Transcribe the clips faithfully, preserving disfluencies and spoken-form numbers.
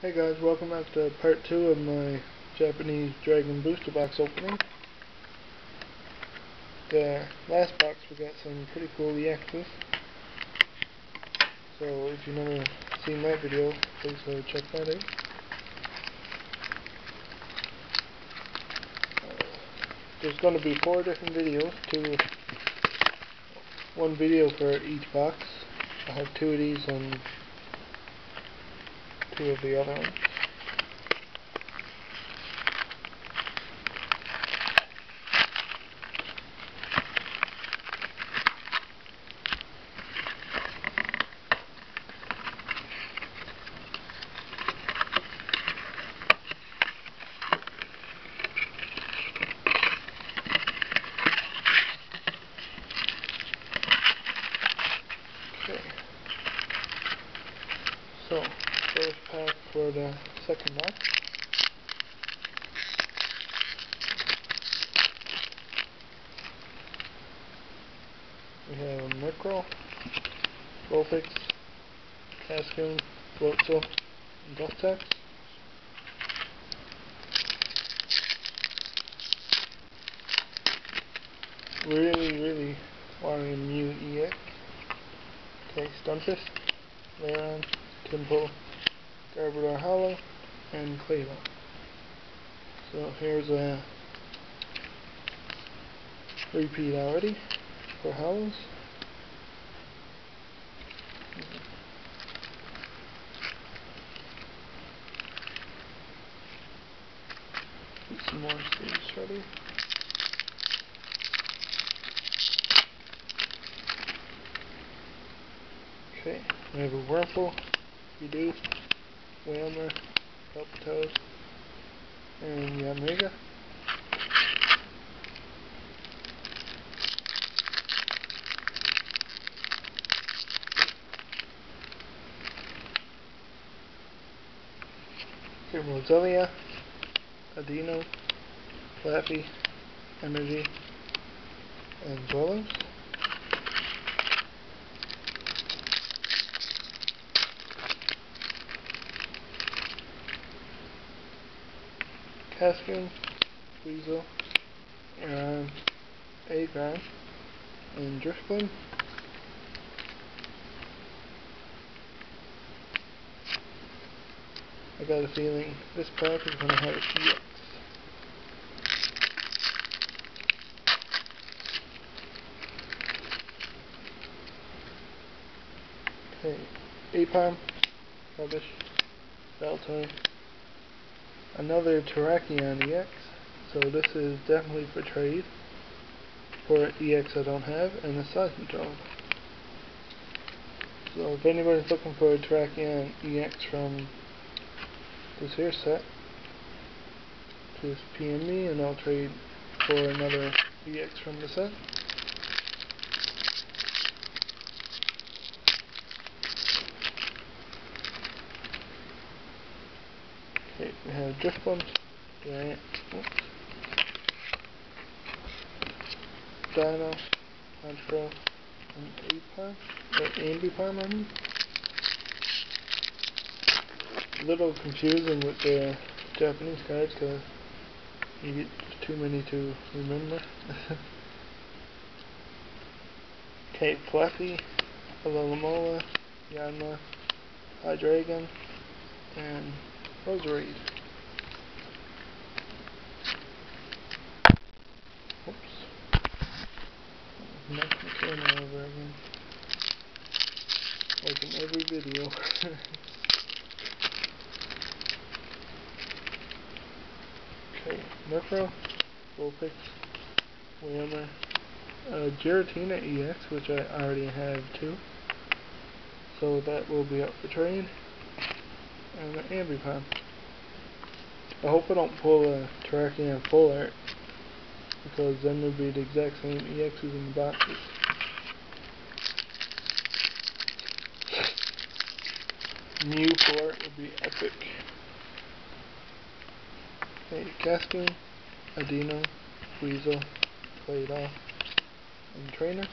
Hey guys, welcome back to part two of my Japanese Dragon booster box opening. The last box we got some pretty cool E Xs. So if you've never seen that video, please go check that out. Uh, there's going to be four different videos, two, one video for each box. I have two of these and two of the other ones. Okay. So, first pack for the second box. We have Micro, Vulpix, Cascoon, Floatzel, and Dusthex. Really, really wanting a Mew E X. Okay, Stunfisk, Lairon, Timpo, Garbodor Hollow, and Claydol. So here's a repeat already for Hollows. Get some more seeds ready. Okay, we have a Wurmple, Bidoof, Whalmer, Palpitoad, and Yamega. Here Roselia, Adino, Flappy, Energy, and Dwellos. Cascoon, Weasel, Aron, Aggron, and Drifblim. I got a feeling this pack is going to have a E X. Okay, Apom, Rubbish, Baltoy, another Terrakion E X, so this is definitely for trade, for E X I don't have, and a Seismitoad. So if anybody's looking for a Terrakion E X from this here set, just P M me and I'll trade for another E X from the set. Okay, we have Drifblim, Durant, oops, Dino, Honchkrow, and Apom, or Ambipom, I mean. A little confusing with the Japanese cards because you get too many to remember. Okay, Fluffy, Alomomola, Yanma, Hydreigon, and Roserade. Oops. Knocked the camera over again. Like in every video. Okay, Murkrow, Vulpix, Whalmer, uh, Giratina E X, which I already have too, so that will be up for trade, and an Ambipom. I hope I don't pull a Terrakion full art, because then there'll be the exact same E Xs in the boxes. Mew full art would be epic. Okay, Cascoon, Adino, Weasel, Claydol, and Trainer.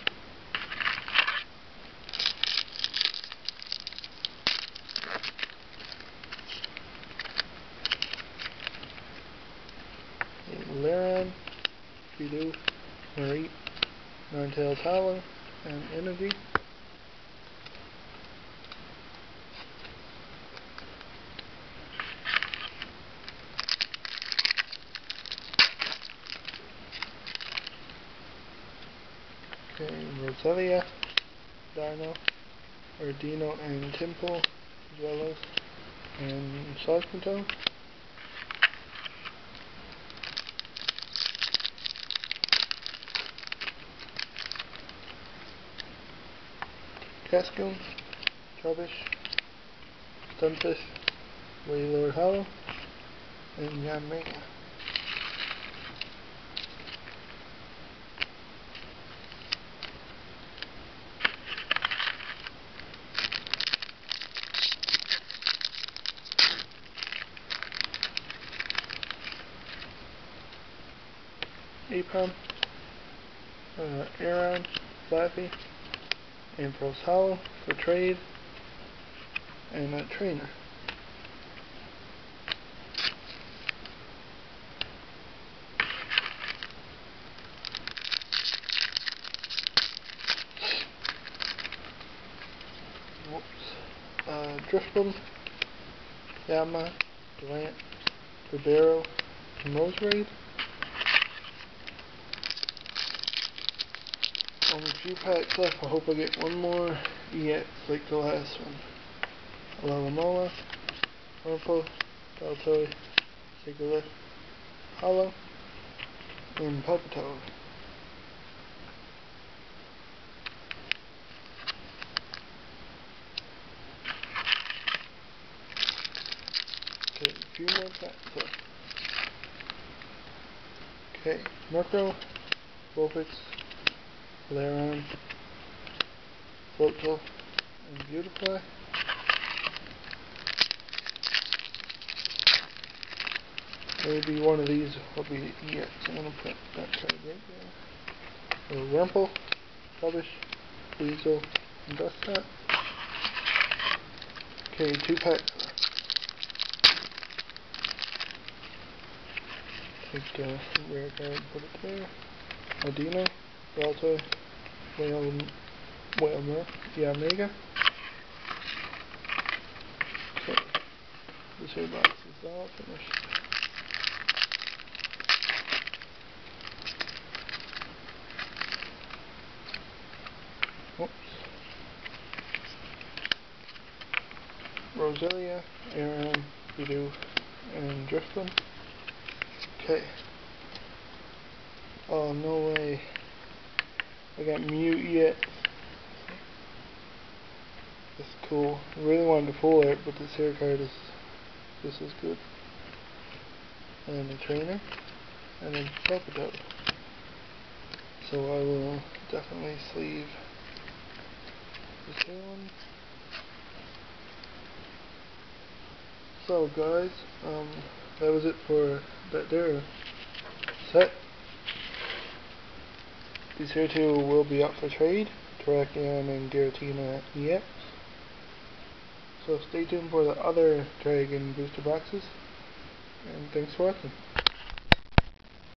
Bidoof, Mareep, Ninetales Hollow, and Energy. Okay, Roselia, Dino, or Dino and Temple, Jellos, and Sarkento. Cascoon, Trubbish, Stunfish, Wailord Hollow, and Yanmega. Apom, uh, Aron, Flaffy, Ampharos Hollow for trade, and a trainer. Whoops. Uh, Drifblim, Yama, Durant, Ribeiro, and Roserade. Only a few packs left. I hope I get one more E X like the last one. Alomomola, Wurmple, Baltoy, Sigilyph, Hollow, and Palpitoad. Okay, a few more packs left. Okay, Murkrow, Vulpix, Lairon, Floatzel, and Beautifly. Maybe one of these will be E X. I'm going to put that card right there. So Wurmple, Trubbish, Weasel, and Duscot. Okay, two packs left. Take the rare card and put it there. Adino, Baltoy, Whale, Whalmer, Yanmega. Okay, this here box is all finished. Oops. Roselia, Aron, Bidoof, and Drifblim. Okay. Oh, no way. I got Mew E X. That's cool. I really wanted to pull it, but this here card is just as good. And a trainer, and a Palpitoad. So I will definitely sleeve this here one. So guys, um, that was it for that there set. These here two will be up for trade, Terrakion and Giratina E X. So stay tuned for the other Dragon booster boxes, and thanks for watching.